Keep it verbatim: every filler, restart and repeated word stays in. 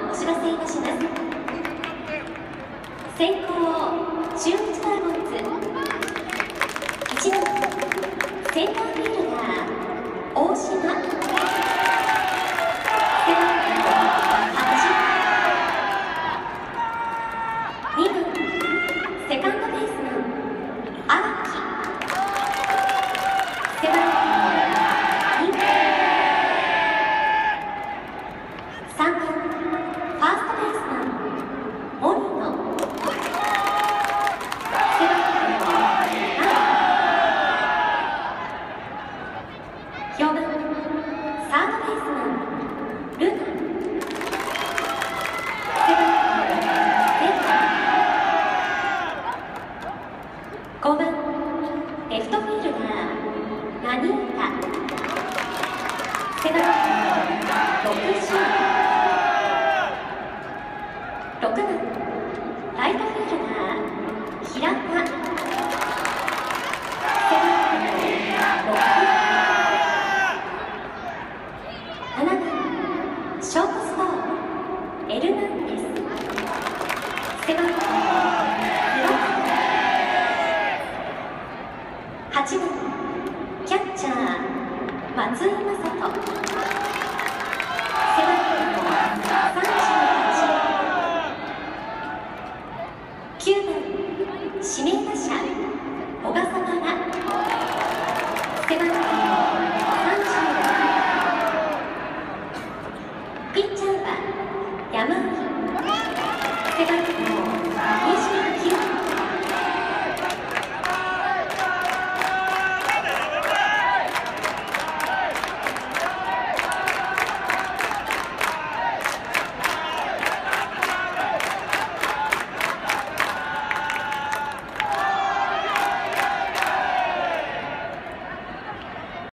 お知らせいたします。先行中日ドラゴンズいちばんセンターフィールダー大島、背番号はち、にばんセカンドベースマン荒木、背番号に、さんばんファーストベースマン森野、背番号なな、よんばんサードベースマンルナ、背番号ゼロ、ごばんレフトフィールダーナニータ、背番号ろくじゅう、ろくばんライトフィールダー平田、背番号ろく、ななばんショートストーンエルナンデス、背番号ろく、はちばんキャッチャー松井雅人、背番号さんじゅうはち、きゅうばん指名打者小笠原、背番号さんじゅうろく、ピッチャーは山井